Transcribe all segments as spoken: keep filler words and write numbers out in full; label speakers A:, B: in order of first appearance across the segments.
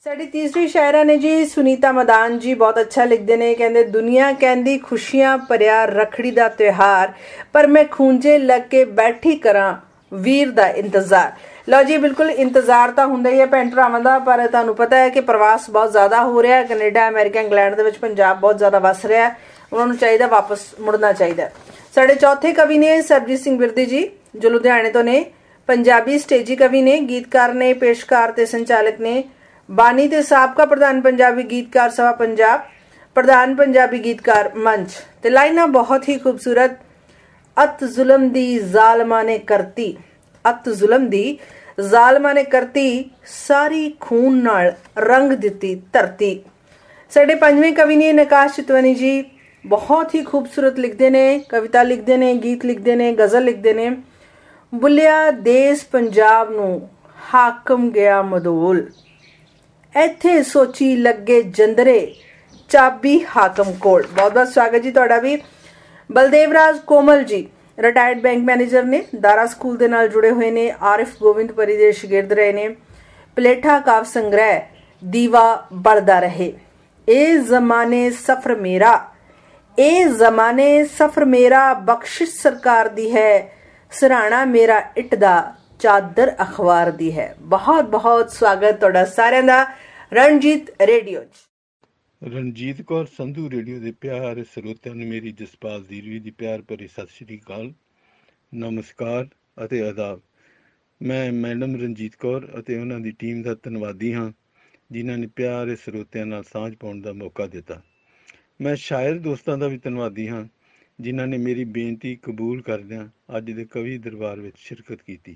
A: साडी तीसरी शायरा ने जी सुनीता मदान जी बहुत अच्छा लिखते हैं। कहते दुनिया कहती खुशियां भरिया रखड़ी का त्यौहार पर मैं खूंजे लग के बैठी करा वीर का इंतजार। लो जी बिल्कुल इंतजार तो होंदा ही है भैन भरावां दा, पर तुहानूं पता है कि प्रवास बहुत ज़्यादा हो रहा है। कनेडा अमेरिका इंग्लैंड दे विच पंजाब बहुत ज़्यादा वस रहा है, उन्होंने चाहिए वापस मुड़ना चाहिए। साडे चौथे कवि ने सरबजीत सिंह बिरदी जी जो लुधियाने तो ने, पंजाबी स्टेजी कवि ने, गीतकार ने, पेशकार ते संचालक ने, बानी ते साबका प्रधान पंजाबी गीतकार सभा पंजाब, प्रधान पंजाबी गीतकार मंच। ते लाइना बहुत ही खूबसूरत। अत जुल्म दी जालमा ने करती, अत जुल्म दी जालमा ने करती, सारी खून नाल रंग दिती धरती। साडे पंजवें कवि ने नकाश चितवनी जी बहुत ही खूबसूरत लिखते ने, कविता लिखते ने, गीत लिखते ने, गजल लिखते ने। बुलिया देश पंजाब नू हाकम गया मदोल, इत्थे सोची लगे जंदरे चाबी हाकम कोल। बहुत बहुत स्वागत जी तुहाडा भी। Baldev Raj Komal ji retired bank manager ने, दारा स्कूल दे नाल जुड़े हुए ने, आरिफ गोविंद परी दे शागिर्द रहे ने। पलेठा काव्य संग्रह दीवा बढ़दा रहे, ए जमाने सफर मेरा, ए जमाने सफर मेरा, बख्शिश सरकार दी है, सराहना मेरा इट दा, चादर अखबार दी है। बहुत बहुत स्वागत तुहाडा सारिआं दा रणजीत रेडियो च।
B: रणजीत कौर संधू रेडियो के प्यारे ਸਰੋਤਿਆਂ ਨੂੰ मेरी जसपाल दीरवी की प्यार भरी सत श्री अकाल, नमस्कार ਅਤੇ आदाब। मैं मैडम रणजीत कौर ਅਤੇ ਉਹਨਾਂ ਦੀ ਟੀਮ ਦਾ ਧੰਨਵਾਦੀ ਹਾਂ ਜਿਨ੍ਹਾਂ ਨੇ ਪਿਆਰੇ ਸਰੋਤਿਆਂ ਨਾਲ ਸਾਂਝ ਪਾਉਣ ਦਾ ਮੌਕਾ ਦਿੱਤਾ। ਮੈਂ ਸ਼ਾਇਰ ਦੋਸਤਾਂ ਦਾ ਵੀ ਧੰਨਵਾਦੀ ਹਾਂ ਜਿਨ੍ਹਾਂ ਨੇ ਮੇਰੀ ਬੇਨਤੀ ਕਬੂਲ ਕਰਦਿਆਂ ਅੱਜ ਦੇ ਕਵੀ ਦਰਬਾਰ ਵਿੱਚ ਸ਼ਿਰਕਤ ਕੀਤੀ।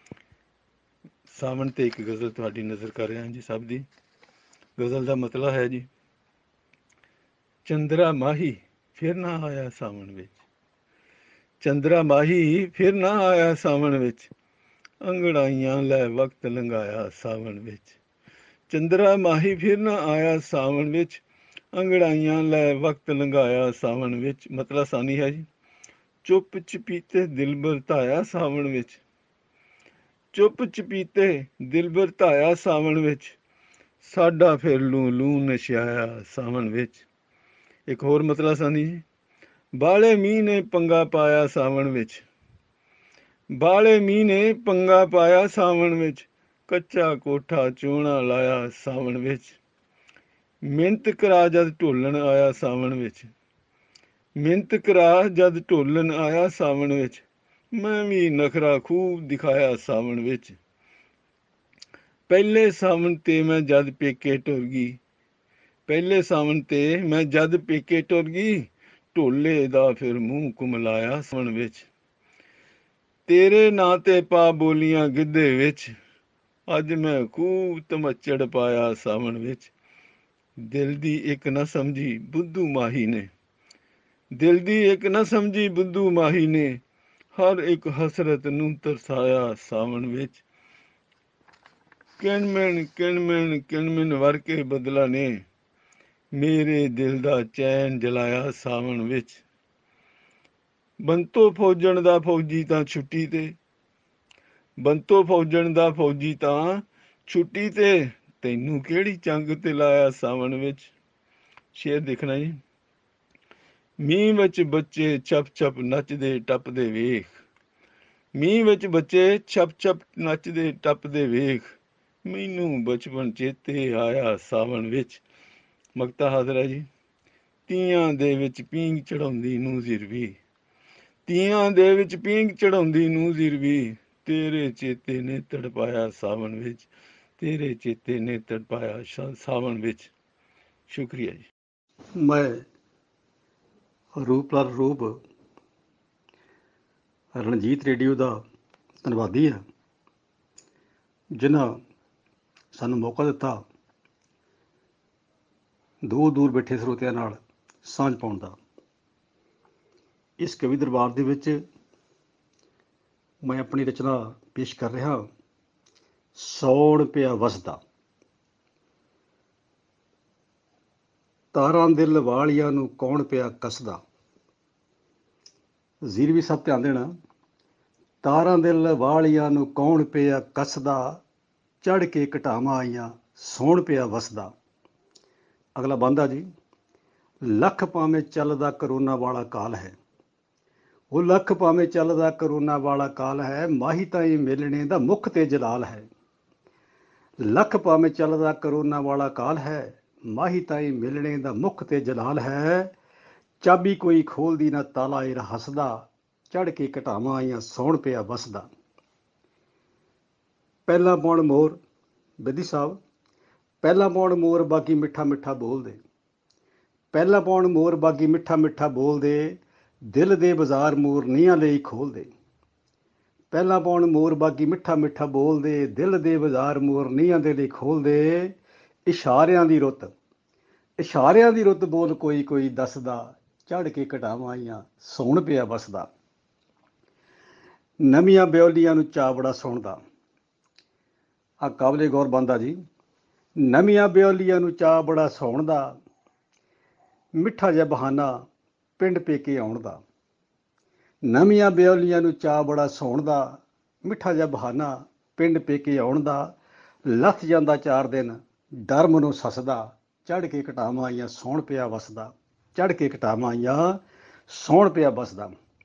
B: ਸਾਵਣ ਤੇ ਇੱਕ ਗਜ਼ਲ ਤੁਹਾਡੀ ਨਜ਼ਰ ਕਰ ਰਿਹਾ ਜੀ ਸਭ ਦੀ। गज़ल का मतलब है जी, चंद्रा माही फिर ना आया सावन विच, चंद्रा माही फिर ना आया सावन विच, अंगड़ाइयां लै वक्त लंघाया सावन विच, चंद्रा माही फिर ना आया सावन विच, अंगड़ाइयां लै वक्त लंघाया सावन विच। मतलब आसानी है जी, चुप चपीते दिल बरताया सावन विच, चुप चपीते दिल बरताया सावन विच, साडा फिर लू लू नशियाया सावन विच। एक होर मतलब सानी जी, बाले मीह ने पंगा पाया सावन विच, बाले मीह ने पंगा पाया सावन विच, कच्चा कोठा चोना लाया सावन विच, मिहनत करा जद ढोलन आया सावन विच, मिहनत करा जद ढोलन आया सावन विच, मैं भी नखरा खूब दिखाया सावन विच, पहले सावन ते मैं जद पेके टुर गई, पहले सावन ते मैं जद पेके टुर गई, ढोले दा फिर मूंह कुमलाया सावन विच, तेरे नां ते पा बोलियां गिद्धे विच, अज मैं खूब तमच्चड़ पाया सावन विच। दिल दी एक न समझी बुद्धू माही ने, दिल दी एक न समझी बुद्धू माही ने, हर एक हसरत नूं तरसाया सावन विच, किणमिण किणमिण किणमिण वर के बदला ने, मेरे दिल दा चैन जलाया सावन विच, ਬੰਤੋ ਫੌਜਣ ਦਾ ਫੌਜੀ ਤਾਂ ਛੁੱਟੀ ਤੇ, ਬੰਤੋ ਫੌਜਣ ਦਾ ਫੌਜੀ ਤਾਂ ਛੁੱਟੀ ਤੇ, ਤੈਨੂੰ ਕਿਹੜੀ ਚੰਗ ਤੇ ਲਾਇਆ ਸਾਵਣ ਵਿੱਚ। ਸ਼ੇਰ ਦੇਖਣਾ ਜੀ, ਮੀਂਹ ਵਿੱਚ ਬੱਚੇ ਛਪ ਛਪ ਨੱਚਦੇ ਟੱਪਦੇ ਵੇਖ, ਮੀਂਹ ਵਿੱਚ ਬੱਚੇ ਛਪ ਛਪ ਨੱਚਦੇ ਟੱਪਦੇ ਵੇਖ, ਮੈਨੂੰ ਬਚਪਨ ਚੇਤੇ ਆਇਆ ਸਾਵਣ ਵਿੱਚ। ਮਕਤਾ ਹਾਜ਼ਰਾ ਜੀ, ਤੀਆਂ ਦੇ ਵਿੱਚ ਪੀਂਘ ਚੜਾਉਂਦੀ ਨੂੰ ਜ਼ਿਰਵੀ, ਤੀਆਂ ਦੇ ਵਿੱਚ ਪੀਂਘ ਚੜਾਉਂਦੀ ਨੂੰ ਜ਼ਿਰਵੀ, ਤੇਰੇ ਚੇਤੇ ਨੇ ਤੜਪਾਇਆ ਸਾਵਣ ਵਿੱਚ, ਤੇਰੇ ਚੇਤੇ ਨੇ ਤੜਪਾਇਆ ਸਾਵਣ ਵਿੱਚ। ਸ਼ੁਕਰੀਆ ਜੀ।
C: ਮੈਂ ਰੂਪ ਲਰ ਰੂਪ ਰਣਜੀਤ ਰੇਡੀਓ ਦਾ ਧੰਨਵਾਦੀ ਹਾਂ ਜਿਨ੍ਹਾਂ ਸਾਨੂੰ ਮੌਕਾ ਦਿੱਤਾ ਦੂਰ ਦੂਰ ਬੈਠੇ ਸਰੋਤਿਆਂ ਨਾਲ ਸਾਂਝ ਪਾਉਣ ਦਾ। ਇਸ ਕਵੀ ਦਰਬਾਰ ਦੇ ਵਿੱਚ ਮੈਂ ਆਪਣੀ ਰਚਨਾ ਪੇਸ਼ ਕਰ ਰਿਹਾ, ਸੌਣ ਪਿਆ ਵਸਦਾ। ਤਾਰਾਂ ਦਿਲ ਵਾਲੀਆਂ ਨੂੰ ਕੌਣ ਪਿਆ ਕੱਸਦਾ। ਜ਼ੀਰ ਵੀ ਸਭ ਧਿਆਨ ਦੇਣਾ। ਤਾਰਾਂ ਦਿਲ ਵਾਲੀਆਂ ਨੂੰ ਕੌਣ ਪਿਆ ਕੱਸਦਾ, ਚੜ੍ਹ ਕੇ ਘਟਾਵਾਂ ਆਈਆਂ ਸੌਣ ਪਿਆ ਵਸਦਾ। ਅਗਲਾ ਬੰਦਾ ਜੀ, ਲੱਖ ਭਾਵੇਂ ਚੱਲਦਾ ਕਰੋਨਾ ਵਾਲਾ ਕਾਲ ਹੈ, ਉਹ ਲੱਖ ਭਾਵੇਂ ਚੱਲਦਾ ਕਰੋਨਾ ਵਾਲਾ ਕਾਲ ਹੈ, ਮਾਹੀ ਤਾਈਂ ਮਿਲਣੇ ਦਾ ਮੁੱਖ ਤੇ ਜਲਾਲ ਹੈ। ਲੱਖ ਭਾਵੇਂ ਚੱਲਦਾ ਕਰੋਨਾ ਵਾਲਾ ਕਾਲ ਹੈ, ਮਾਹੀ ਤਾਈਂ ਮਿਲਣੇ ਦਾ ਮੁੱਖ ਤੇ ਜਲਾਲ ਹੈ। ਚਾਬੀ ਕੋਈ ਖੋਲਦੀ ਨਾ ਤਾਲਾ ਏਰ ਹੱਸਦਾ, ਚੜ੍ਹ ਕੇ ਘਟਾਵਾਂ ਆਈਆਂ ਸੌਣ ਪਿਆ ਵਸਦਾ। ਪਹਿਲਾਂ ਪਾਉਣ ਮੋਰ, ਬੇਦੀ ਸਾਹਿਬ, ਪਹਿਲਾਂ ਪਾਉਣ ਮੋਰ ਬਾਕੀ ਮਿੱਠਾ ਮਿੱਠਾ ਬੋਲਦੇ, ਪਹਿਲਾਂ ਪਾਉਣ ਮੋਰ ਬਾਕੀ ਮਿੱਠਾ ਮਿੱਠਾ ਬੋਲਦੇ, ਦਿਲ ਦੇ ਬਾਜ਼ਾਰ ਮੋਰ ਨੀਹਾਂ ਲਈ ਖੋਲਦੇ। ਪਹਿਲਾਂ ਪਾਉਣ ਮੋਰ ਬਾਕੀ ਮਿੱਠਾ ਮਿੱਠਾ ਬੋਲਦੇ, ਦਿਲ ਦੇ ਬਾਜ਼ਾਰ ਮੋਰ ਨੀਹਾਂ ਦੇ ਲਈ ਖੋਲਦੇ। ਇਸ਼ਾਰਿਆਂ ਦੀ ਰੁੱਤ, ਇਸ਼ਾਰਿਆਂ ਦੀ ਰੁੱਤ ਬੋਲ ਕੋਈ ਕੋਈ ਦੱਸਦਾ, ਚੜ੍ਹ ਕੇ ਘਟਾਵਾਂ ਆਈਆਂ ਸੌਣ ਪਿਆ ਵਸਦਾ। ਨਵੀਆਂ ਬਿਓਲੀਆਂ ਨੂੰ ਚਾਅ ਬੜਾ ਸੁਣਦਾ। ਆ ਕਾਬਲੇ ਗੌਰ ਬੰਦਾ ਜੀ, ਨਵੀਆਂ ਬਿਓਲੀਆਂ ਨੂੰ ਚਾਅ ਬੜਾ ਸੌਣ ਦਾ, ਮਿੱਠਾ ਜਿਹਾ ਬਹਾਨਾ ਪਿੰਡ ਪੇਕੇ ਆਉਣ ਦਾ। ਨਵੀਆਂ ਬਿਓਲੀਆਂ ਨੂੰ ਚਾਅ ਬੜਾ ਸੌਣ ਦਾ, ਮਿੱਠਾ ਜਿਹਾ ਬਹਾਨਾ ਪਿੰਡ ਪੇਕੇ ਆਉਣ ਦਾ। ਲੱਥ ਜਾਂਦਾ ਚਾਰ ਦਿਨ ਡਰ ਮਨੋਂ ਸੱਸਦਾ, ਚੜ੍ਹ ਕੇ ਘਟਾਵਾਂ ਆਈਆਂ ਸੌਣ ਪਿਆ ਵਸਦਾ। ਚੜ੍ਹ ਕੇ ਘਟਾਵਾਂ ਆਈਆਂ ਸੌਣ ਪਿਆ ਵਸਦਾ।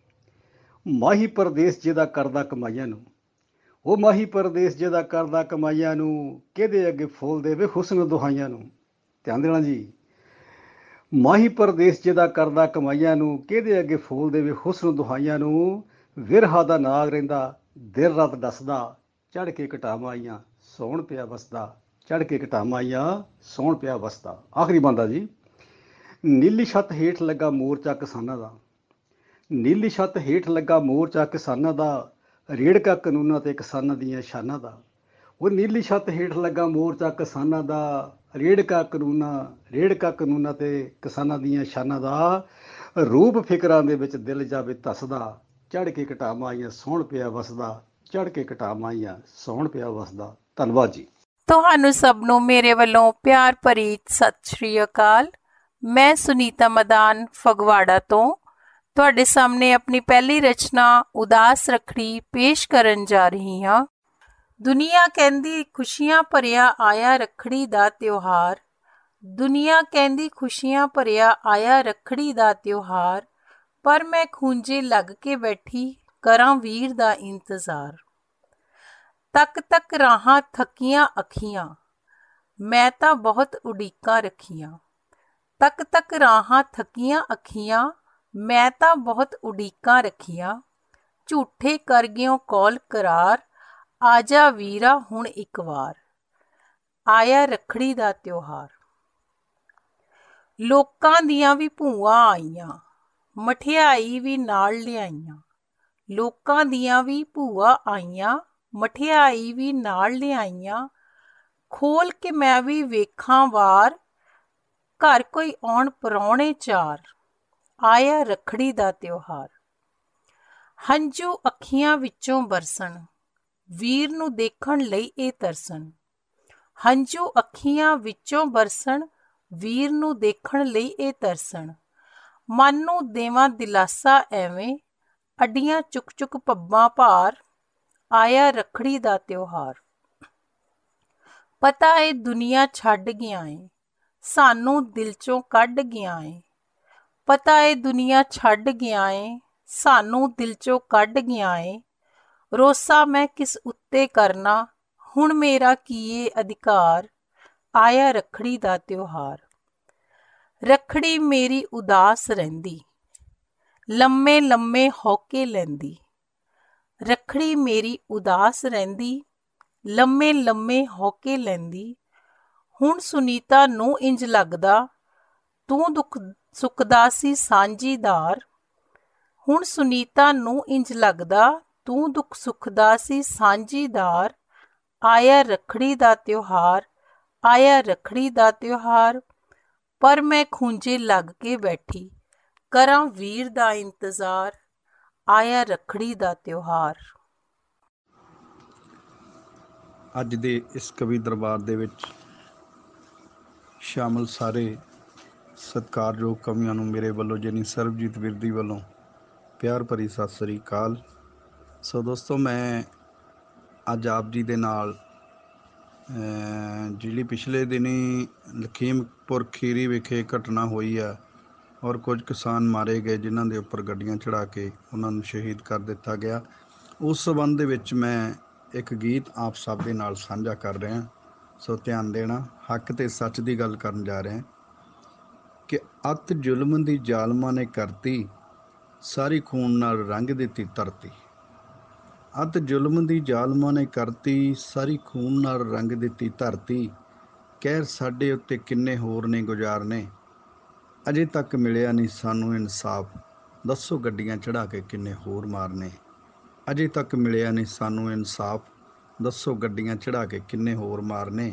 C: ਮਾਹੀ ਪਰਦੇਸ ਜਿਹਦਾ ਕਰਦਾ ਕਮਾਈਆਂ ਨੂੰ, ਉਹ ਮਾਹੀ ਪਰਦੇਸ ਜਿਹਦਾ ਕਰਦਾ ਕਮਾਈਆਂ ਨੂੰ, ਕਿਹਦੇ ਅੱਗੇ ਫੋਲ ਦੇਵੇ ਹੁਸਨ ਦੁਹਾਈਆਂ ਨੂੰ। ਧਿਆਨ ਦੇਣਾ ਜੀ, ਮਾਹੀ ਪਰਦੇਸ ਜਿਹਦਾ ਕਰਦਾ ਕਮਾਈਆਂ ਨੂੰ, ਕਿਹਦੇ ਅੱਗੇ ਫੋਲ ਦੇਵੇ ਹੁਸਨ ਦੁਹਾਈਆਂ ਨੂੰ। ਵਿਰਹਾ ਦਾ ਨਾਗ ਰਹਿੰਦਾ ਦਿਨ ਰਾਤ ਦੱਸਦਾ, ਚੜ੍ਹ ਕੇ ਘਟਾਵਾਂ ਆਈਆਂ ਸੌਣ ਪਿਆ ਵਸਦਾ। ਚੜ੍ਹ ਕੇ ਘਟਾਵਾਂ ਆਈਆਂ ਸੌਣ ਪਿਆ ਵਸਦਾ। ਆਖਰੀ ਬੰਦਾ ਜੀ, ਨੀਲੀ ਛੱਤ ਹੇਠ ਲੱਗਾ ਮੋਰਚਾ ਕਿਸਾਨਾਂ ਦਾ, ਨੀਲੀ ਛੱਤ ਹੇਠ ਲੱਗਾ ਮੋਰਚਾ ਕਿਸਾਨਾਂ ਦਾ, ਰੇੜਕਾ ਕਾਨੂੰਨਾਂ ਤੇ ਕਿਸਾਨਾਂ ਦੀਆਂ ਸ਼ਾਨਾਂ ਦਾ। ਉਹ ਨੀਲੀ ਛੱਤ ਹੇਠ ਲੱਗਾ ਮੋਰਚਾ ਕਿਸਾਨਾਂ ਦਾ, ਰੇੜਕਾ ਕਾਨੂੰਨਾਂ ਰੇੜਕਾ ਕਾਨੂੰਨਾਂ ਤੇ ਕਿਸਾਨਾਂ ਦੀਆਂ ਸ਼ਾਨਾਂ ਦਾ। ਰੂਪ ਫਿਕਰਾਂ ਦੇ ਵਿੱਚ ਦਿਲ ਜਾਵੇ ਧੱਸਦਾ, ਚੜ੍ਹ ਕੇ ਘਟਾਵਾਂ ਆਈਆਂ ਸੌਣ ਪਿਆ ਵਸਦਾ। ਚੜ੍ਹ ਕੇ ਘਟਾਵਾਂ ਆਈਆਂ ਸੌਣ ਪਿਆ ਵਸਦਾ। ਧੰਨਵਾਦ ਜੀ।
A: ਤੁਹਾਨੂੰ ਸਭ ਨੂੰ ਮੇਰੇ ਵੱਲੋਂ ਪਿਆਰ ਭਰੀ ਸਤਿ ਸ਼੍ਰੀ ਅਕਾਲ। ਮੈਂ ਸੁਨੀਤਾ ਮਦਾਨ ਫਗਵਾੜਾ ਤੋਂ ਤੁਹਾਡੇ ਸਾਹਮਣੇ ਆਪਣੀ ਪਹਿਲੀ ਰਚਨਾ ਉਦਾਸ ਰੱਖੜੀ ਪੇਸ਼ ਕਰਨ ਜਾ ਰਹੀ ਹਾਂ। ਦੁਨੀਆ ਕਹਿੰਦੀ ਖੁਸ਼ੀਆਂ ਭਰਿਆ ਆਇਆ ਰੱਖੜੀ ਦਾ ਤਿਉਹਾਰ, ਦੁਨੀਆ ਕਹਿੰਦੀ ਖੁਸ਼ੀਆਂ ਭਰਿਆ ਆਇਆ ਰੱਖੜੀ ਦਾ ਤਿਉਹਾਰ, ਪਰ ਮੈਂ ਖੂੰਜੇ ਲੱਗ ਕੇ ਬੈਠੀ ਕਰਾਂ ਵੀਰ ਦਾ ਇੰਤਜ਼ਾਰ। ਤੱਕ ਤੱਕ ਰਾਹਾਂ ਥੱਕੀਆਂ ਅੱਖੀਆਂ, ਮੈਂ ਤਾਂ ਬਹੁਤ ਉਡੀਕਾਂ ਰੱਖੀਆਂ। ਤੱਕ ਤੱਕ ਰਾਹਾਂ ਥੱਕੀਆਂ ਅੱਖੀਆਂ, ਮੈਂ ਤਾਂ ਬਹੁਤ ਉਡੀਕਾਂ ਰੱਖੀਆਂ। ਝੂਠੇ ਕਰ ਗਿਓ ਕੌਲ ਕਰਾਰ, ਆਜਾ ਵੀਰਾ ਹੁਣ ਇੱਕ ਵਾਰ। ਆਇਆ ਰੱਖੜੀ ਦਾ ਤਿਉਹਾਰ, ਲੋਕਾਂ ਦੀਆਂ ਵੀ ਭੂਆ ਆਈਆਂ, ਮਠਿਆਈ ਵੀ ਨਾਲ ਲਿਆਈਆਂ। ਲੋਕਾਂ ਦੀਆਂ ਵੀ ਭੂਆ ਆਈਆਂ, ਮਠਿਆਈ ਵੀ ਨਾਲ ਲਿਆਈਆਂ। ਖੋਲ ਕੇ ਮੈਂ ਵੀ ਵੇਖਾਂ ਵਾਰ, ਘਰ ਕੋਈ ਆਉਣ ਪਰਾਉਣੇ ਚਾਰ। ਆਇਆ ਰੱਖੜੀ ਦਾ ਤਿਉਹਾਰ, ਹੰਝੂ ਅੱਖੀਆਂ ਵਿੱਚੋਂ ਬਰਸਣ, ਵੀਰ ਨੂੰ ਦੇਖਣ ਲਈ ਇਹ ਤਰਸਣ। ਹੰਝੂ ਅੱਖੀਆਂ ਵਿੱਚੋਂ ਬਰਸਣ, ਵੀਰ ਨੂੰ ਦੇਖਣ ਲਈ ਇਹ ਤਰਸਣ। ਮਨ ਨੂੰ ਦੇਵਾਂ ਦਿਲਾਸਾ ਐਵੇਂ, ਅੱਡੀਆਂ ਚੁੱਕ ਚੁੱਕ ਪੱਬਾਂ ਭਾਰ। ਆਇਆ ਰੱਖੜੀ ਦਾ ਤਿਉਹਾਰ, ਪਤਾ ਏ ਦੁਨੀਆ ਛੱਡ ਗਿਆ ਏ, ਸਾਨੂੰ ਦਿਲ ਚੋਂ ਕੱਢ ਗਿਆ ਏ। ਪਤਾ ਏ ਦੁਨੀਆ ਛੱਡ ਗਿਆ ਏ, ਸਾਨੂੰ ਦਿਲ ਚੋਂ ਕੱਢ ਗਿਆ ਏ। ਰੋਸਾ ਮੈਂ ਕਿਸ ਉੱਤੇ ਕਰਨਾ, ਹੁਣ ਮੇਰਾ ਕੀ ਏ ਅਧਿਕਾਰ। ਆਇਆ ਰੱਖੜੀ ਦਾ ਤਿਉਹਾਰ, ਰੱਖੜੀ ਮੇਰੀ ਉਦਾਸ ਰਹਿੰਦੀ, ਲੰਮੇ ਲੰਮੇ ਹੌਕੇ ਲੈਂਦੀ। ਰੱਖੜੀ ਮੇਰੀ ਉਦਾਸ ਰਹਿੰਦੀ, ਲੰਮੇ ਲੰਮੇ ਹੌਕੇ ਲੈਂਦੀ। ਹੁਣ ਸੁਨੀਤਾ ਨੂੰ ਇੰਜ ਲੱਗਦਾ, ਤੂੰ ਦੁੱਖ ਸੁੱਖ ਦਾ ਸੀ ਸਾਂਝੀਦਾਰ। ਹੁਣ ਸੁਨੀਤਾ ਨੂੰ ਇੰਜ ਲੱਗਦਾ, ਤੂੰ ਦੁੱਖ ਸੁੱਖ ਦਾ ਸੀ ਸਾਂਝੀਦਾਰ। ਆਇਆ ਰੱਖੜੀ ਦਾ ਤਿਉਹਾਰ, ਆਇਆ ਰੱਖੜੀ ਦਾ ਤਿਉਹਾਰ, ਪਰ ਮੈਂ ਖੂੰਜੇ ਲੱਗ ਕੇ ਬੈਠੀ ਕਰਾਂ ਵੀਰ ਦਾ ਇੰਤਜ਼ਾਰ। ਆਇਆ ਰੱਖੜੀ ਦਾ ਤਿਉਹਾਰ।
D: ਅੱਜ ਦੇ ਇਸ ਕਵੀ ਦਰਬਾਰ ਦੇ ਵਿੱਚ ਸ਼ਾਮਲ ਸਾਰੇ ਸਤਿਕਾਰਯੋਗ ਕਵੀਆਂ ਨੂੰ ਮੇਰੇ ਵੱਲੋਂ ਜਾਨੀ ਸਰਬਜੀਤ ਵਿਰਦੀ ਵੱਲੋਂ ਪਿਆਰ ਭਰੀ ਸਤਿ ਸ੍ਰੀ ਅਕਾਲ। ਸੋ ਦੋਸਤੋ, ਮੈਂ ਅੱਜ ਆਪ ਜੀ ਦੇ ਨਾਲ ਅਹ ਜਿਹੜੀ ਪਿਛਲੇ ਦਿਨੀ ਲਖੀਮਪੁਰ ਖੀਰੀ ਵਿਖੇ ਘਟਨਾ ਹੋਈ ਆ ਔਰ ਕੁਝ ਕਿਸਾਨ ਮਾਰੇ ਗਏ ਜਿਨ੍ਹਾਂ ਦੇ ਉੱਪਰ ਗੱਡੀਆਂ ਚੜਾ ਕੇ ਉਹਨਾਂ ਨੂੰ ਸ਼ਹੀਦ ਕਰ ਦਿੱਤਾ ਗਿਆ। ਉਸ ਸੰਬੰਧ ਦੇ ਵਿੱਚ ਮੈਂ ਇੱਕ ਗੀਤ ਆਪ ਸਭ ਦੇ ਨਾਲ ਸਾਂਝਾ ਕਰ ਰਿਹਾ, ਸੋ ਧਿਆਨ ਦੇਣਾ। ਹੱਕ ਤੇ ਸੱਚ ਦੀ ਗੱਲ ਕਰਨ ਜਾ ਰਿਹਾ ਕਿ ਅੱਤ ਜ਼ੁਲਮ ਦੀ ਜ਼ਾਲਮਾਂ ਨੇ ਕਰਤੀ, ਸਾਰੀ ਖੂਨ ਨਾਲ ਰੰਗ ਦਿੱਤੀ ਧਰਤੀ। ਅੱਤ ਜ਼ੁਲਮ ਦੀ ਜ਼ਾਲਮਾਂ ਨੇ ਕਰਤੀ, ਸਾਰੀ ਖੂਨ ਨਾਲ ਰੰਗ ਦਿੱਤੀ ਧਰਤੀ। ਕਹਿਰ ਸਾਡੇ ਉੱਤੇ ਕਿੰਨੇ ਹੋਰ ਨੇ ਗੁਜ਼ਾਰਨੇ, ਅਜੇ ਤੱਕ ਮਿਲਿਆ ਨਹੀਂ ਸਾਨੂੰ ਇਨਸਾਫ, ਦੱਸੋ ਗੱਡੀਆਂ ਚੜਾ ਕੇ ਕਿੰਨੇ ਹੋਰ ਮਾਰਨੇ। ਅਜੇ ਤੱਕ ਮਿਲਿਆ ਨਹੀਂ ਸਾਨੂੰ ਇਨਸਾਫ, ਦੱਸੋ ਗੱਡੀਆਂ ਚੜਾ ਕੇ ਕਿੰਨੇ ਹੋਰ ਮਾਰਨੇ।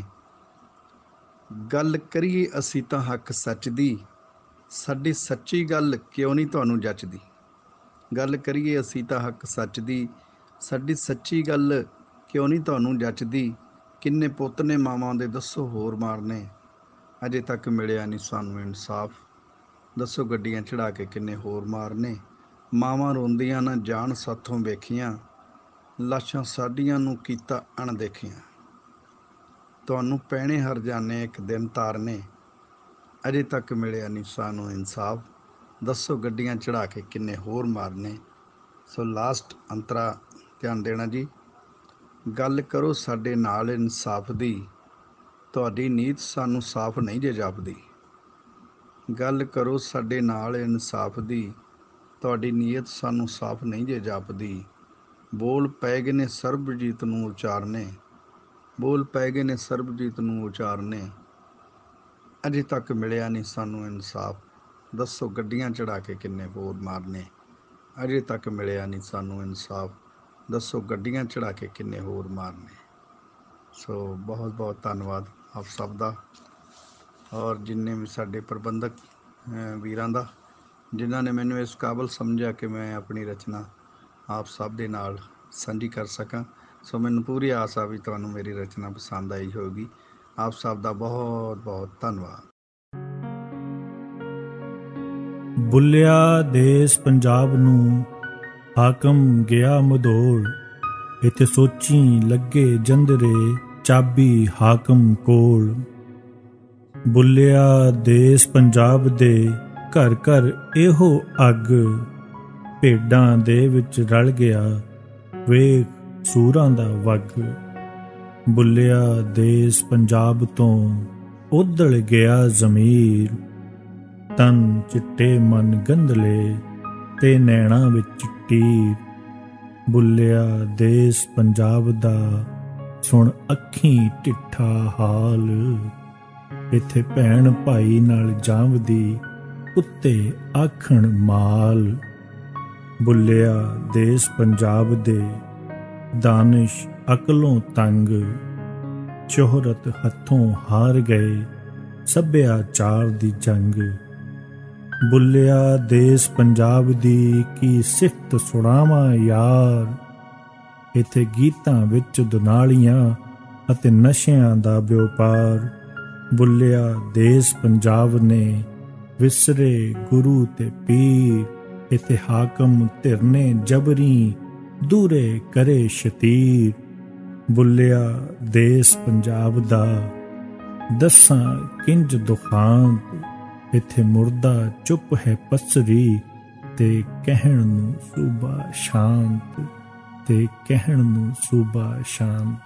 D: ਗੱਲ ਕਰੀਏ ਅਸੀਂ ਤਾਂ ਹੱਕ ਸੱਚ ਦੀ, ਸਾਡੀ ਸੱਚੀ ਗੱਲ ਕਿਉਂ ਨਹੀਂ ਤੁਹਾਨੂੰ ਜੱਚਦੀ। ਗੱਲ ਕਰੀਏ ਅਸੀਂ ਤਾਂ ਹੱਕ ਸੱਚ ਦੀ, ਸਾਡੀ ਸੱਚੀ ਗੱਲ ਕਿਉਂ ਨਹੀਂ ਤੁਹਾਨੂੰ ਜੱਚਦੀ। ਕਿੰਨੇ ਪੁੱਤ ਨੇ ਮਾਵਾਂ ਦੇ ਦੱਸੋ ਹੋਰ ਮਾਰਨੇ, ਅਜੇ ਤੱਕ ਮਿਲਿਆ ਨਹੀਂ ਸਾਨੂੰ ਇਨਸਾਫ, ਦੱਸੋ ਗੱਡੀਆਂ ਚੜਾ ਕੇ ਕਿੰਨੇ ਹੋਰ ਮਾਰਨੇ। ਮਾਵਾਂ ਰੋਂਦੀਆਂ ਨਾ ਜਾਣ ਸਾਥੋਂ ਵੇਖੀਆਂ, ਲਾਸ਼ਾਂ ਸਾਡੀਆਂ ਨੂੰ ਕੀਤਾ ਅਣਦੇਖੀਆਂ। ਤੁਹਾਨੂੰ ਪੈਣੇ ਹਰਜਾਨੇ ਇੱਕ ਦਿਨ ਤਾਰਨੇ, ਅਜੇ ਤੱਕ ਮਿਲਿਆ ਨਹੀਂ ਸਾਨੂੰ ਇਨਸਾਫ, ਦੱਸੋ ਗੱਡੀਆਂ ਚੜਾ ਕੇ ਕਿੰਨੇ ਹੋਰ ਮਾਰਨੇ। ਸੋ ਲਾਸਟ ਅੰਤਰਾ ਧਿਆਨ ਦੇਣਾ ਜੀ। ਗੱਲ ਕਰੋ ਸਾਡੇ ਨਾਲ ਇਨਸਾਫ ਦੀ, ਤੁਹਾਡੀ ਨੀਤ ਸਾਨੂੰ ਸਾਫ਼ ਨਹੀਂ ਜੇ ਜਾਪਦੀ। ਗੱਲ ਕਰੋ ਸਾਡੇ ਨਾਲ ਇਨਸਾਫ ਦੀ, ਤੁਹਾਡੀ ਨੀਅਤ ਸਾਨੂੰ ਸਾਫ਼ ਨਹੀਂ ਜੇ ਜਾਪਦੀ। ਬੋਲ ਪੈ ਗਏ ਨੇ ਸਰਬਜੀਤ ਨੂੰ ਉਚਾਰਨੇ, ਬੋਲ ਪੈ ਗਏ ਨੇ ਸਰਬਜੀਤ ਨੂੰ ਉਚਾਰਨੇ। ਅਜੇ ਤੱਕ ਮਿਲਿਆ ਨਹੀਂ ਸਾਨੂੰ ਇਨਸਾਫ, ਦੱਸੋ ਗੱਡੀਆਂ ਚੜਾ ਕੇ ਕਿੰਨੇ ਹੋਰ ਮਾਰਨੇ। ਅਜੇ ਤੱਕ ਮਿਲਿਆ ਨਹੀਂ ਸਾਨੂੰ ਇਨਸਾਫ, ਦੱਸੋ ਗੱਡੀਆਂ ਚੜਾ ਕੇ ਕਿੰਨੇ ਹੋਰ ਮਾਰਨੇ। ਸੋ ਬਹੁਤ ਬਹੁਤ ਧੰਨਵਾਦ ਆਪ ਸਭ ਦਾ, ਔਰ ਜਿੰਨੇ ਵੀ ਸਾਡੇ ਪ੍ਰਬੰਧਕ ਵੀਰਾਂ ਦਾ, ਜਿਨ੍ਹਾਂ ਨੇ ਮੈਨੂੰ ਇਸ ਕਾਬਲ ਸਮਝਿਆ ਕਿ ਮੈਂ ਆਪਣੀ ਰਚਨਾ ਆਪ ਸਭ ਦੇ ਨਾਲ ਸਾਂਝੀ ਕਰ ਸਕਾਂ। ਸੋ ਮੈਨੂੰ ਪੂਰੀ ਆਸ ਆ ਵੀ ਤੁਹਾਨੂੰ ਮੇਰੀ ਰਚਨਾ ਪਸੰਦ ਆਈ ਹੋਵੇਗੀ। ਆਪ ਸਭ ਦਾ ਬਹੁਤ ਬਹੁਤ ਧੰਨਵਾਦ।
E: ਬੁੱਲਿਆ ਦੇਸ ਪੰਜਾਬ ਨੂੰ ਹਾਕਮ ਗਿਆ ਮਧੋਲ, ਇੱਥੇ ਸੋਚੀ ਲੱਗੇ ਜੰਦਰੇ ਚਾਬੀ ਹਾਕਮ ਕੋਲ। ਬੁੱਲਿਆ ਦੇਸ ਪੰਜਾਬ ਦੇ ਘਰ ਘਰ ਇਹੋ ਅੱਗ, ਭੇਡਾਂ ਦੇ ਵਿੱਚ ਰਲ ਗਿਆ ਵੇਖ ਸੂਰਾਂ ਦਾ ਵੱਗ। ਬੁੱਲਿਆ ਦੇਸ ਪੰਜਾਬ ਤੋਂ ਉਧੜ ਗਿਆ ਜ਼ਮੀਰ, ਤਨ ਚਿੱਟੇ ਮਨ ਗੰਧਲੇ ਤੇ ਨੈਣਾ ਵਿੱਚ ਟੀਰ। ਬੁੱਲਿਆ ਦੇਸ ਪੰਜਾਬ ਦਾ ਸੁਣ ਅੱਖੀਂ ਢਿੱਠਾ ਹਾਲ, ਇੱਥੇ ਭੈਣ ਭਾਈ ਨਾਲ ਜਾਂਵਦੀ ਉੱਤੇ ਆਖਣ ਮਾਲ। ਬੁੱਲਿਆ ਦੇਸ ਪੰਜਾਬ ਦੇ ਦਾਨਿਸ਼ ਅਕਲੋਂ ਤੰਗ, ਸ਼ੋਹਰਤ ਹੱਥੋਂ ਹਾਰ ਗਏ ਸੱਭਿਆਚਾਰ ਦੀ ਜੰਗ। ਬੁੱਲਿਆ ਦੇਸ ਪੰਜਾਬ ਦੀ ਕੀ ਸਿਫਤ ਸੁਣਾਵਾਂ ਯਾਰ, ਇੱਥੇ ਗੀਤਾਂ ਵਿੱਚ ਦੁਨਾਲੀਆਂ ਅਤੇ ਨਸ਼ਿਆਂ ਦਾ ਵਿਉਪਾਰ। ਬੁੱਲਿਆ ਦੇਸ ਪੰਜਾਬ ਨੇ ਵਿਸਰੇ ਗੁਰੂ ਤੇ ਪੀਰ, ਇੱਥੇ ਹਾਕਮ ਧਿਰਨੇ ਜਬਰੀ ਦੂਰੇ ਕਰੇ ਸ਼ਤੀਰ। ਬੁੱਲਿਆ ਦੇਸ ਪੰਜਾਬ ਦਾ ਦੱਸਾਂ ਕਿੰਜ ਦੁਖਾਂਤ, ਇੱਥੇ ਮੁਰਦਾ ਚੁੱਪ ਹੈ ਪਸਰੀ ਤੇ ਕਹਿਣ ਨੂੰ ਸੂਬਾ ਸ਼ਾਂਤ, ਤੇ ਕਹਿਣ ਨੂੰ ਸੂਬਾ ਸ਼ਾਂਤ।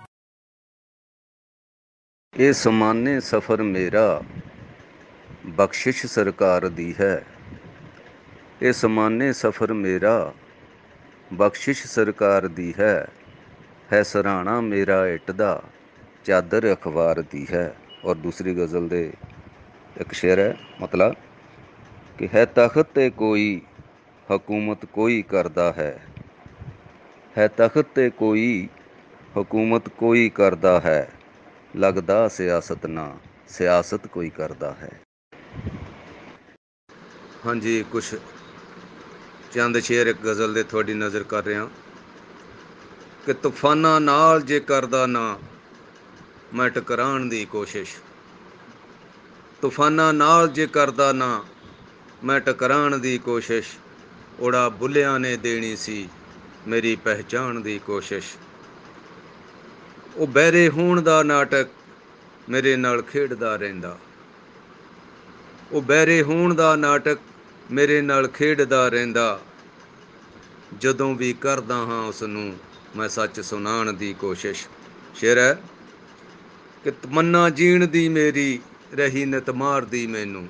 F: ਇਹ ਸਮਾਨੇ ਸਫ਼ਰ ਮੇਰਾ ਬਖਸ਼ਿਸ਼ ਸਰਕਾਰ ਦੀ ਹੈ, ਇਹ ਸਮਾਨੇ ਸਫ਼ਰ ਮੇਰਾ ਬਖਸ਼ਿਸ਼ ਸਰਕਾਰ ਦੀ ਹੈ। ਹੈ ਸਰਾਣਾ ਮੇਰਾ ਇੱਟ ਦਾ ਚਾਦਰ ਅਖਬਾਰ ਦੀ ਹੈ। ਔਰ ਦੂਸਰੀ ਗਜ਼ਲ ਦੇ ਇੱਕ ਸ਼ੇਰ ਹੈ, ਮਤਲਬ ਕਿ ਹੈ ਤਖ਼ਤ ਤੇ ਕੋਈ ਹਕੂਮਤ ਕੋਈ ਕਰਦਾ ਹੈ, ਹੈ ਤਖ਼ਤ ਤੇ ਕੋਈ ਹਕੂਮਤ ਕੋਈ ਕਰਦਾ ਹੈ, ਲੱਗਦਾ ਸਿਆਸਤ ਨਾ ਸਿਆਸਤ ਕੋਈ ਕਰਦਾ ਹੈ। ਹਾਂਜੀ, ਕੁਛ ਚੰਦ ਸ਼ੇਰ ਇੱਕ ਗਜ਼ਲ ਦੇ ਤੁਹਾਡੀ ਨਜ਼ਰ ਕਰ ਰਿਹਾ ਕਿ ਤੂਫਾਨਾਂ ਨਾਲ ਜੇ ਕਰਦਾ ਨਾ ਮੈਂ ਟਕਰਾਉਣ ਦੀ ਕੋਸ਼ਿਸ਼, ਤੂਫਾਨਾਂ ਨਾਲ ਜੇ ਕਰਦਾ ਨਾ ਮੈਂ ਟਕਰਾਉਣ ਦੀ ਕੋਸ਼ਿਸ਼, ਉੜਾ ਬੁੱਲਿਆਂ ਨੇ ਦੇਣੀ ਸੀ ਮੇਰੀ ਪਹਿਚਾਣ ਦੀ ਕੋਸ਼ਿਸ਼। ਉਹ ਬਹਿਰੇ ਹੋਣ ਦਾ ਨਾਟਕ ਮੇਰੇ ਨਾਲ ਖੇਡਦਾ ਰਹਿੰਦਾ। ਉਹ ਬਹਿਰੇ ਹੋਣ ਦਾ ਨਾਟਕ ਮੇਰੇ ਨਾਲ ਖੇਡਦਾ ਰਹਿੰਦਾ। ਜਦੋਂ ਵੀ ਕਰਦਾ ਹਾਂ ਉਸ ਨੂੰ ਮੈਂ ਸੱਚ ਸੁਣਾਉਣ ਦੀ ਕੋਸ਼ਿਸ਼। ਸ਼ੇਰ ਹੈ ਕਿ ਤਮੰਨਾ ਜੀਣ ਦੀ ਮੇਰੀ ਰਹੀ ਨਿਤ ਮਾਰਦੀ ਮੈਨੂੰ।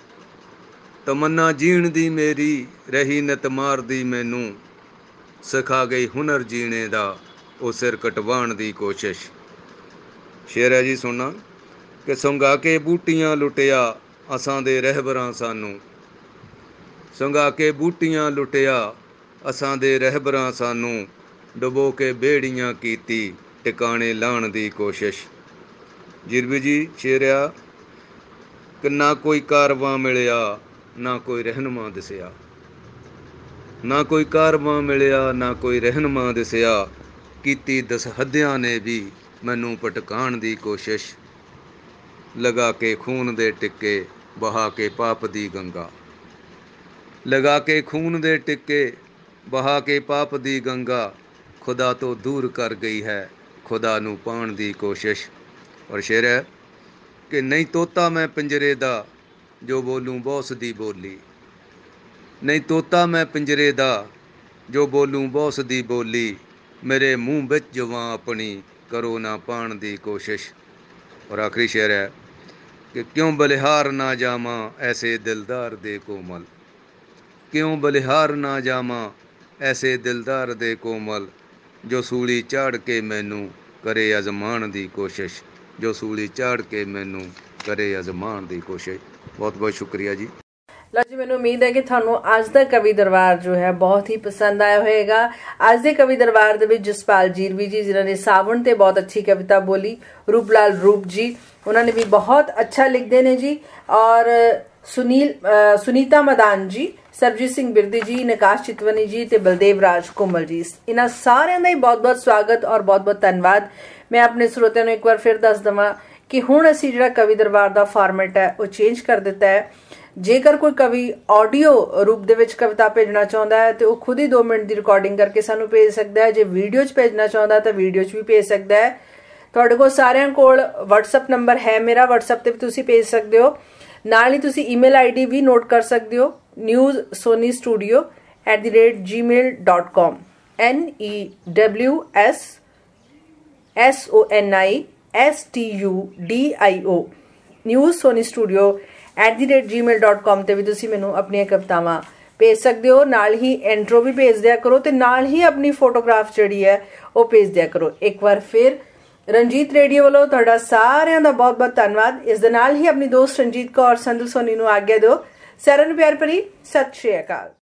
F: ਤਮੰਨਾ ਜੀਣ ਦੀ ਮੇਰੀ ਰਹੀ ਨਿਤ ਮਾਰਦੀ ਮੈਨੂੰ। ਸਿਖਾ ਗਈ ਹੁਨਰ ਜੀਣੇ ਦਾ ਉਹ ਸਿਰ ਕਟਵਾਉਣ ਦੀ ਕੋਸ਼ਿਸ਼। ਸ਼ੇਰ ਹੈ ਜੀ ਸੁਣਨਾ ਕਿ ਸੰਘਾ ਕੇ ਬੂਟੀਆਂ ਲੁੱਟਿਆ ਅਸਾਂ ਦੇ ਰਹਿਬਰਾਂ ਸਾਨੂੰ। ਸੰਘਾ ਕੇ ਬੂਟੀਆਂ ਲੁੱਟਿਆ ਅਸਾਂ ਦੇ ਰਹਿਬਰਾਂ ਸਾਨੂੰ। ਡੁਬੋ ਕੇ ਬੇੜੀਆਂ ਕੀਤੀ ਟਿਕਾਣੇ ਲਾਉਣ ਦੀ ਕੋਸ਼ਿਸ਼। ਜਿਰਬੀ ਜੀ ਸ਼ੇਰ ਆ ਕਿ ਨਾ ਕੋਈ ਕਾਰਵਾਂ ਮਿਲਿਆ ਨਾ ਕੋਈ ਰਹਿਨੁਮਾ ਦਿਸਿਆ। ਨਾ ਕੋਈ ਕਾਰਵਾਂ ਮਿਲਿਆ ਨਾ ਕੋਈ ਰਹਿਨੁਮਾ ਦਿਸਿਆ। ਕੀਤੀ ਦਸਹੱਦਿਆਂ ਨੇ ਵੀ ਮੈਨੂੰ ਭਟਕਾਉਣ ਦੀ ਕੋਸ਼ਿਸ਼। ਲਗਾ ਕੇ ਖੂਨ ਦੇ ਟਿੱਕੇ ਬਹਾ ਕੇ ਪਾਪ ਦੀ ਗੰਗਾ। ਲਗਾ ਕੇ ਖੂਨ ਦੇ ਟਿੱਕੇ ਬਹਾ ਕੇ ਪਾਪ ਦੀ ਗੰਗਾ। ਖੁਦਾ ਤੋਂ ਦੂਰ ਕਰ ਗਈ ਹੈ ਖੁਦਾ ਨੂੰ ਪਾਉਣ ਦੀ ਕੋਸ਼ਿਸ਼। ਔਰ ਸ਼ੇਰ ਹੈ ਕਿ ਨਹੀਂ ਤੋਤਾ ਮੈਂ ਪਿੰਜਰੇ ਦਾ ਜੋ ਬੋਲੂੰ ਬੌਸ ਦੀ ਬੋਲੀ। ਨਹੀਂ ਤੋਤਾ ਮੈਂ ਪਿੰਜਰੇ ਦਾ ਜੋ ਬੋਲੂੰ ਬੌਸ ਦੀ ਬੋਲੀ। ਮੇਰੇ ਮੂੰਹ ਵਿੱਚ ਜਵਾਂ ਆਪਣੀ ਕਰੋ ਨਾ ਪਾਉਣ ਦੀ ਕੋਸ਼ਿਸ਼। ਔਰ ਆਖਰੀ ਸ਼ੇਰ ਹੈ ਕਿ ਕਿਉਂ ਬਲਿਹਾਰ ਨਾ ਜਾਵਾਂ ਐਸੇ ਦਿਲਦਾਰ ਦੇ ਕੋਮਲ। ਕਿਉਂ ਬਲਿਹਾਰ ਨਾ ਜਾਵਾਂ ਐਸੇ ਦਿਲਦਾਰ ਦੇ ਕੋਮਲ। ਜੋ ਸੂਲੀ ਝਾੜ ਕੇ ਮੈਨੂੰ ਕਰੇ ਅਜ਼ਮਾਉਣ ਦੀ ਕੋਸ਼ਿਸ਼। ਜੋ ਸੂਲੀ ਝਾੜ ਕੇ ਮੈਨੂੰ ਕਰੇ ਅਜ਼ਮਾਉਣ ਦੀ ਕੋਸ਼ਿਸ਼। ਬਹੁਤ ਬਹੁਤ ਸ਼ੁਕਰੀਆ ਜੀ।
A: ਲਓ ਜੀ, ਮੈਨੂੰ ਉਮੀਦ ਹੈ ਕਿ ਤੁਹਾਨੂੰ ਅੱਜ ਦਾ ਕਵੀ ਦਰਬਾਰ ਜੋ ਹੈ ਬਹੁਤ ਹੀ ਪਸੰਦ ਆਇਆ ਹੋਏਗਾ। ਅੱਜ ਦੇ ਕਵੀ ਦਰਬਾਰ ਦੇ ਵਿੱਚ ਜਸਪਾਲ ਜੀਰਵੀ ਜੀ ਜਿਨ੍ਹਾਂ ਨੇ ਸਾਵਣ ਤੇ ਬਹੁਤ ਅੱਛੀ ਕਵਿਤਾ ਬੋਲੀ। ਰੂਪਲਾਲ ਰੂਪ ਜੀ ਉਹਨਾਂ ਨੇ ਵੀ ਬਹੁਤ ਅੱਛਾ ਲਿਖਦੇ ਨੇ ਜੀ। ਔਰ ਸੁਨੀਲ ਸੁਨੀਤਾ ਮਦਾਨ ਜੀ, ਸਰਬਜੀਤ ਸਿੰਘ ਬਿਰਦੀ ਜੀ, ਨਕਾਸ਼ ਚਿਤਵਨੀ ਜੀ ਤੇ ਬਲਦੇਵ ਰਾਜ ਕੋਮਲ ਜੀ, ਇਹਨਾਂ ਸਾਰਿਆਂ ਦਾ ਹੀ ਬਹੁਤ ਬਹੁਤ ਸਵਾਗਤ ਔਰ ਬਹੁਤ ਬਹੁਤ ਧੰਨਵਾਦ। ਮੈਂ ਆਪਣੇ ਸਰੋਤਿਆਂ ਨੂੰ ਇੱਕ ਵਾਰ ਫਿਰ ਦੱਸ ਦਵਾਂ ਕਿ ਹੁਣ ਅਸੀਂ ਜਿਹੜਾ ਕਵੀ ਦਰਬਾਰ ਦਾ ਫਾਰਮੈਟ ਹੈ ਉਹ ਚੇਂਜ ਕਰ ਦਿੱਤਾ ਹੈ। ਜੇਕਰ ਕੋਈ ਕਵੀ ਆਡੀਓ ਰੂਪ ਦੇ ਵਿੱਚ ਕਵਿਤਾ ਭੇਜਣਾ ਚਾਹੁੰਦਾ ਹੈ ਤੇ ਉਹ ਖੁਦ ਹੀ ਦੋ ਮਿੰਟ ਦੀ ਰਿਕਾਰਡਿੰਗ ਕਰਕੇ ਸਾਨੂੰ ਭੇਜ ਸਕਦਾ ਹੈ। ਜੇ ਵੀਡੀਓ 'ਚ ਭੇਜਣਾ ਚਾਹੁੰਦਾ ਤਾਂ ਵੀਡੀਓ 'ਚ ਵੀ ਭੇਜ ਸਕਦਾ ਹੈ। ਤੁਹਾਡੇ ਕੋਲ ਸਾਰਿਆਂ ਕੋਲ WhatsApp ਨੰਬਰ ਹੈ ਮੇਰਾ, WhatsApp ਤੇ ਵੀ ਤੁਸੀਂ ਭੇਜ ਸਕਦੇ ਹੋ। ਨਾਲ ਹੀ ਤੁਸੀਂ ਈਮੇਲ ਆਈਡੀ ਵੀ ਨੋਟ ਕਰ ਸਕਦੇ ਹੋ news Soni studio at the rate Gmail dot com. N E W S S O N I S T U D I O news Soni studio at the rate Gmail dot ਕਾਮ ਤੇ ਵੀ ਤੁਸੀਂ ਮੈਨੂੰ ਆਪਣੀਆਂ ਕਵਿਤਾਵਾਂ ਭੇਜ ਸਕਦੇ ਹੋ। ਨਾਲ ਹੀ ਇੰਟਰੋ ਵੀ ਭੇਜ ਦਿਆ ਕਰੋ ਤੇ ਨਾਲ ਹੀ ਆਪਣੀ ਫੋਟੋਗ੍ਰਾਫ ਜਿਹੜੀ ਹੈ ਉਹ ਭੇਜ ਦਿਆ ਕਰੋ। ਇੱਕ ਵਾਰ ਫਿਰ ਰਣਜੀਤ ਰੇਡੀਓ ਵੱਲੋਂ ਤੁਹਾਡਾ ਸਾਰਿਆਂ ਦਾ ਬਹੁਤ ਬਹੁਤ ਧੰਨਵਾਦ। ਇਸ ਦੇ ਨਾਲ ਹੀ ਆਪਣੀ ਦੋਸਤ ਰਣਜੀਤ ਕੌਰ ਸੰਧੂ ਸੋਨੀ ਨੂੰ ਆਗਿਆ ਦਿਓ। ਸਾਰਿਆਂ ਨੂੰ ਪਿਆਰ ਭਰੀ ਸਤਿ ਸ਼੍ਰੀ ਅਕਾਲ।